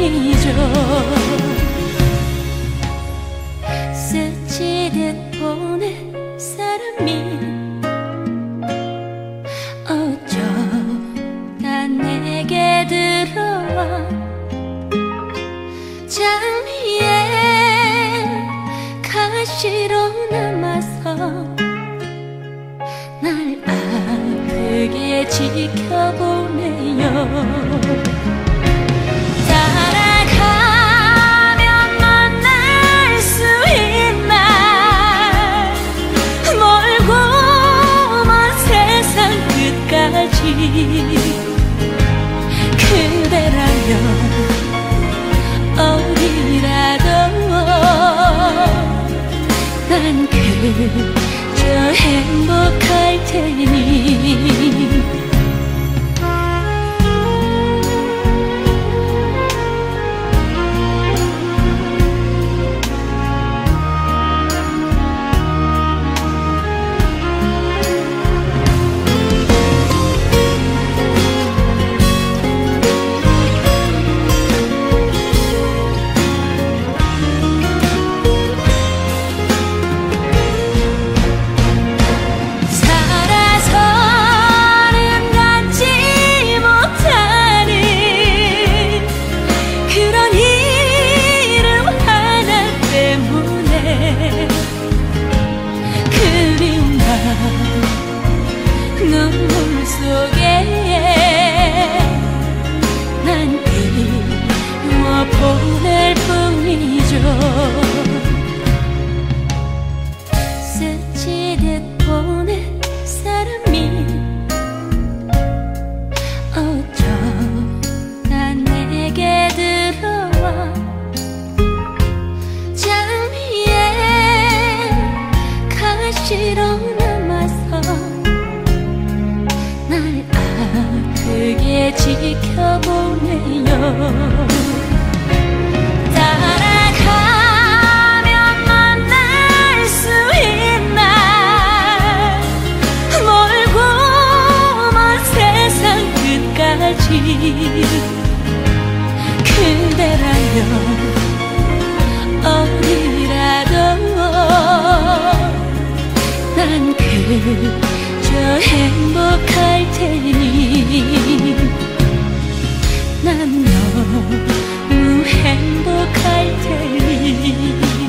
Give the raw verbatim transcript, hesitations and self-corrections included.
뿐이죠. 스치듯 보낸 사람이 어쩌다 내게 들어와 장미엔 가시로 남아서 날 아프게 지켜보네요. 따라가면 만날 수 있나 멀고 먼 세상 끝까지 그대라면 어디라도 난 그저 행복할 테니. 눈물 속에 난 그리워 보낼 뿐이죠. 스치듯 보낸 사람이 어쩌다 내게 들어와 장미엔 가시로 남아서 날 아프게 지켜보네요. 따라가면 만날 수 있나 멀고 먼 세상 끝까지 그대라면 어디라도 난 그저 행복할 테니. 난 너무 행복할 테니.